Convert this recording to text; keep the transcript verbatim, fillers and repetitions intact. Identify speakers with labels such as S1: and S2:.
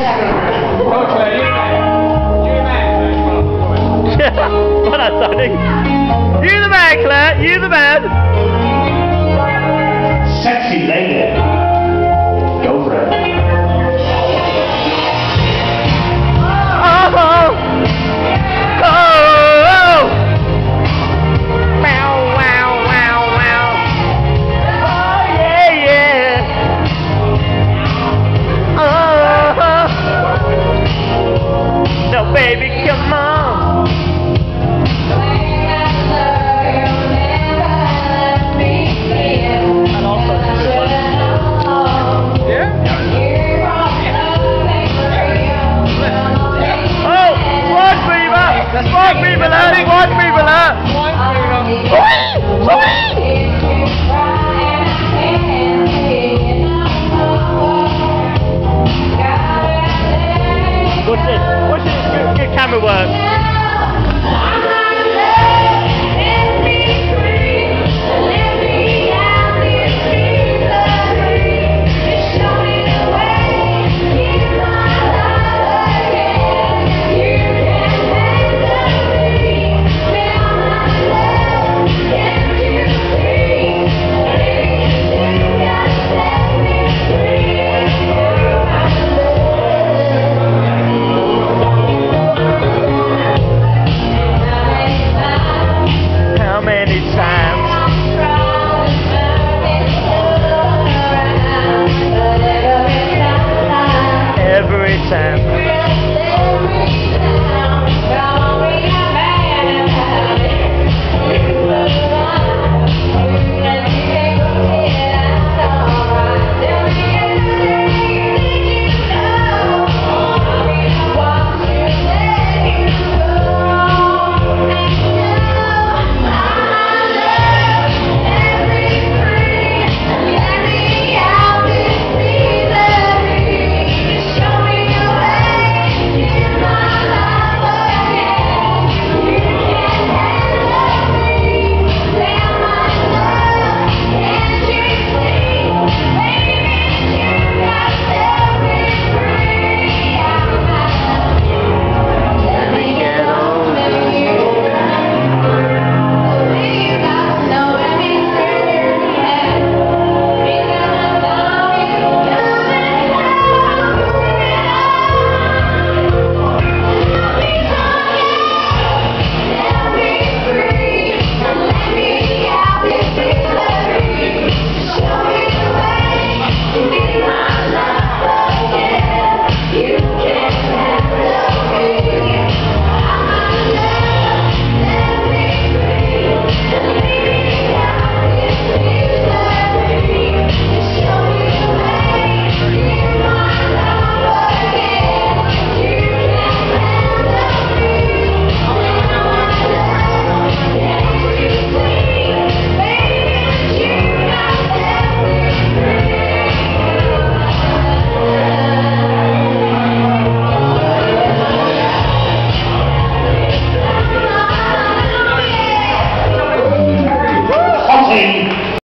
S1: Well done, Tony. You the man, Claire. You the man.
S2: Sexy lady. Go for it.
S1: Oh. Oh. Wow, wow, wow, wow. Oh, yeah, yeah. Oh. No, baby, come on. Watch me, Bella! Watch me, Bella! What's this? What's this? Good, good camera work. Every time.